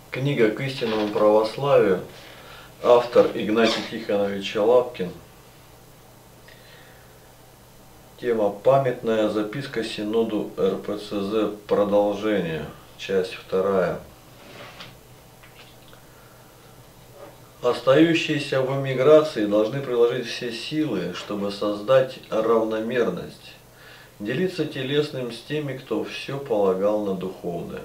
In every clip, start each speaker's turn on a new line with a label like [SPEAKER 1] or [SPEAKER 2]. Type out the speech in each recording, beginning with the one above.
[SPEAKER 1] Книга к истинному православию. Автор Игнатий Тихонович Лапкин. Тема «Памятная записка Синоду РПЦЗ. Продолжение». Часть 2. Остающиеся в эмиграции должны приложить все силы, чтобы создать равномерность, делиться телесным с теми, кто все полагал на духовное.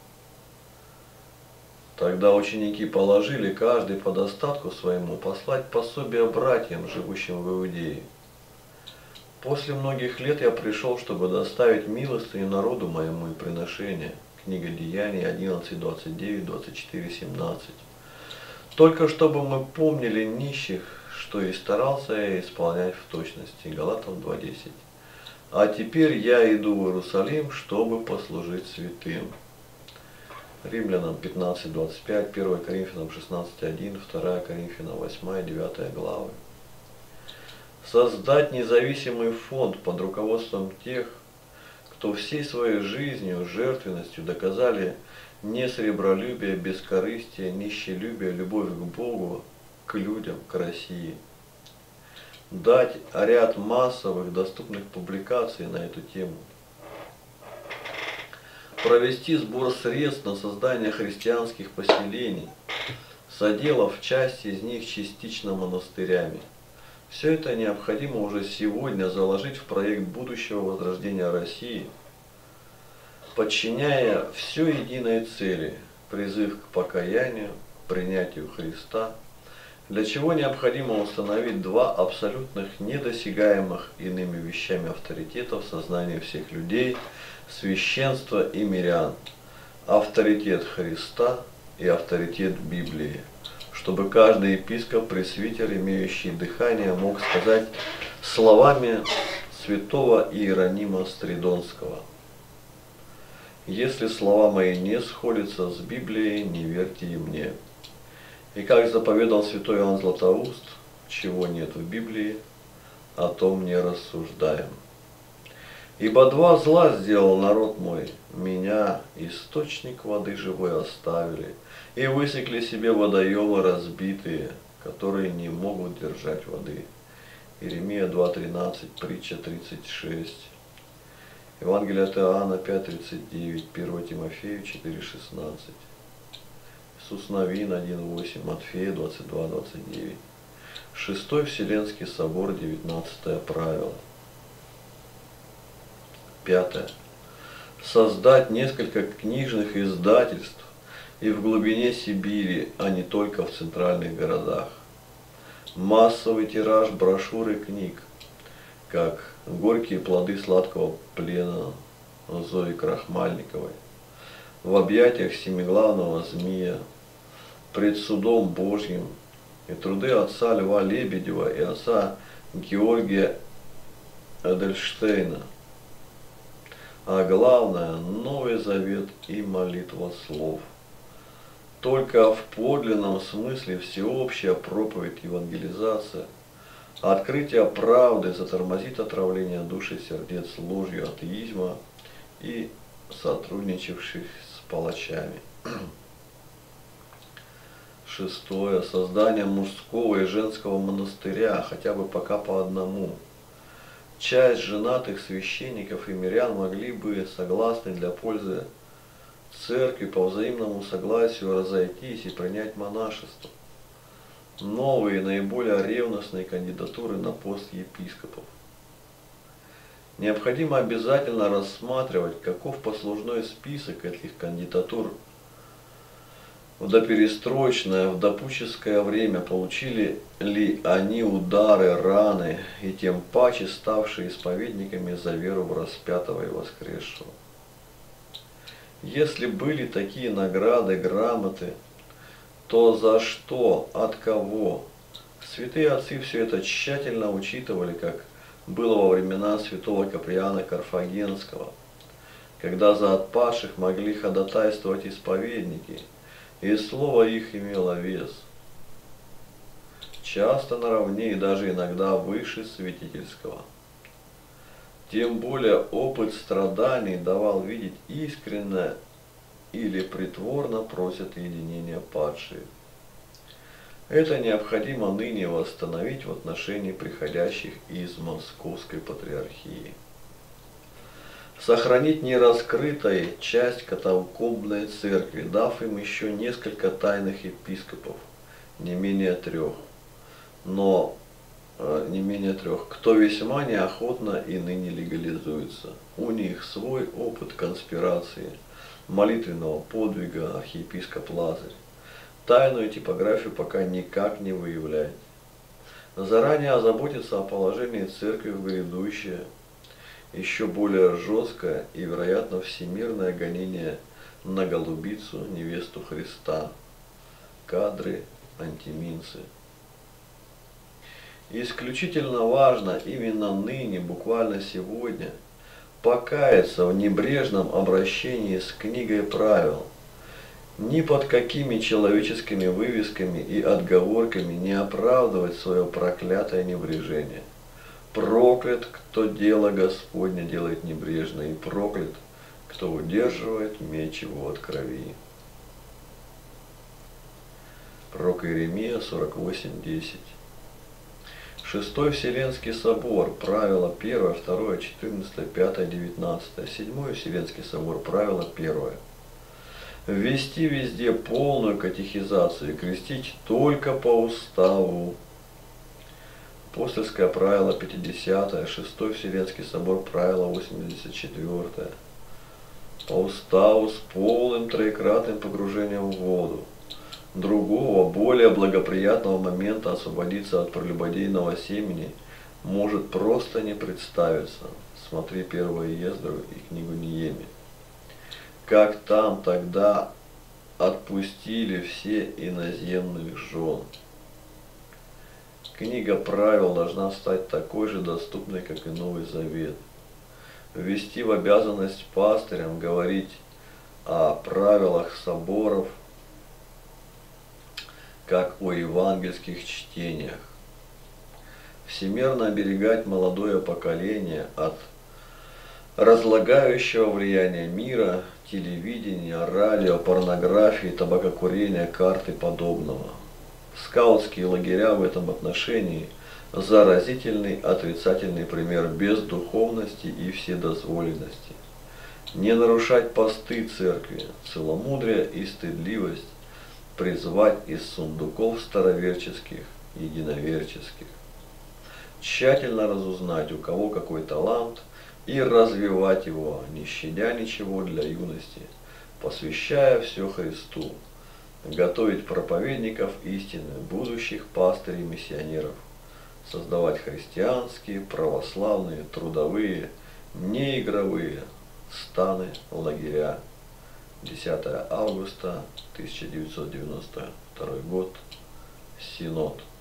[SPEAKER 1] Тогда ученики положили каждый по достатку своему послать пособие братьям, живущим в Иудее. После многих лет я пришел, чтобы доставить милостыню народу моему и приношение. Книга Деяний 11, 29, 24, 17. Только чтобы мы помнили нищих, что и старался я исполнять в точности. Галатам 2:10. А теперь я иду в Иерусалим, чтобы послужить святым. Римлянам 15:25, 1 Коринфянам 16:1, 2 Коринфянам 8, 9 главы. Создать независимый фонд под руководством тех, кто всей своей жизнью, жертвенностью доказали несребролюбие, бескорыстие, нищелюбие, любовь к Богу, к людям, к России. Дать ряд массовых доступных публикаций на эту тему. Провести сбор средств на создание христианских поселений, соделав часть из них частично монастырями. Все это необходимо уже сегодня заложить в проект будущего возрождения России, подчиняя все единой цели – призыв к покаянию, принятию Христа, для чего необходимо установить два абсолютных недосягаемых иными вещами авторитета в сознании всех людей – священство и мирян, авторитет Христа и авторитет Библии, чтобы каждый епископ, пресвитер, имеющий дыхание, мог сказать словами святого Иеронима Стридонского: «Если слова мои не сходятся с Библией, не верьте и мне». И как заповедал святой Иоанн Златоуст: чего нет в Библии, о том не рассуждаем. Ибо два зла сделал народ мой: меня, источник воды живой, оставили, и высекли себе водоемы разбитые, которые не могут держать воды. Иеремия 2:13, притча 36. Евангелие от Иоанна 5:39, 1 Тимофею 4:16. Иисус Навин 1:8, Матфея 22:29. Шестой Вселенский собор, 19 правило. 5. Создать несколько книжных издательств и в глубине Сибири, а не только в центральных городах. Массовый тираж брошюр и книг, как «Горькие плоды сладкого плена» Зои Крахмальниковой, «В объятиях семиглавного змея», «Пред судом Божьим» и труды отца Льва Лебедева и отца Георгия Эдельштейна. А главное – Новый Завет и молитва слов. Только в подлинном смысле всеобщая проповедь, евангелизация, открытие правды затормозит отравление душ и сердец ложью атеизма и сотрудничавших с палачами. 6. Создание мужского и женского монастыря, хотя бы пока по одному. Часть женатых священников и мирян могли бы, согласны для пользы церкви, по взаимному согласию разойтись и принять монашество. Новые, наиболее ревностные кандидатуры на пост епископов. Необходимо обязательно рассматривать, каков послужной список этих кандидатур в доперестроечное, в допуческое время, получили ли они удары, раны, и тем паче ставшие исповедниками за веру в распятого и воскресшего. Если были такие награды, грамоты, то за что, от кого? Святые отцы все это тщательно учитывали, как было во времена святого Каприана Карфагенского, когда за отпавших могли ходатайствовать исповедники, и слово их имело вес, часто наравне и даже иногда выше святительского. Тем более опыт страданий давал видеть искреннее или притворно просят единения падшие. Это необходимо ныне восстановить в отношении приходящих из Московской Патриархии. Сохранить нераскрытой часть катакомбной церкви, дав им еще несколько тайных епископов, не менее трех, кто весьма неохотно и ныне легализуется. У них свой опыт конспирации, молитвенного подвига архиепископ Лазарь. Тайную типографию пока никак не выявляет. Заранее озаботиться о положении церкви в грядущее, еще более жесткое и, вероятно, всемирное гонение на голубицу, невесту Христа, кадры, антиминцы. Исключительно важно именно ныне, буквально сегодня, покаяться в небрежном обращении с книгой правил. Ни под какими человеческими вывесками и отговорками не оправдывать свое проклятое небрежение. Проклят, кто дело Господне делает небрежно, и проклят, кто удерживает меч его от крови. Пророк Иеремия 48:10. Шестой Вселенский собор, правила 1, 2, 14, 5, 19. Седьмой Вселенский собор, правило 1. Ввести везде полную катехизацию и крестить только по уставу. Апостольское правило 50, Шестой Вселенский собор, правило 84. По уставу с полным троекратным погружением в воду. Другого, более благоприятного момента освободиться от прелюбодейного семени может просто не представиться. Смотри 1 Ездрову и книгу Неемии. Как там тогда отпустили все иноземных жен. Книга правил должна стать такой же доступной, как и Новый Завет. Ввести в обязанность пастырям говорить о правилах соборов, как о евангельских чтениях. Всемерно оберегать молодое поколение от разлагающего влияния мира, телевидения, радио, порнографии, табакокурения, карт и подобного. Скаутские лагеря в этом отношении – заразительный отрицательный пример бездуховности и вседозволенности. Не нарушать посты церкви, целомудрие и стыдливость призвать из сундуков староверческих, единоверческих. Тщательно разузнать, у кого какой талант, и развивать его, не щадя ничего для юности, посвящая все Христу. Готовить проповедников истины, будущих пастырей, миссионеров, создавать христианские, православные, трудовые, неигровые станы, лагеря. 10 августа 1992 год. Синод.